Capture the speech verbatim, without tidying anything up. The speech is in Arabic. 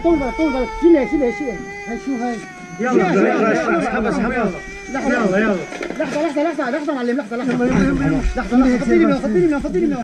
طول بالك طول بالك شيلها شيلها شيلها هاي شو هاي يلا يلا اسحب اسحب يلا لحظة يلا يلا لحظة لحظة لحظة لحظة معلم لحظة لحظة لحظة لحظة فضيني من فضيني من فضيني من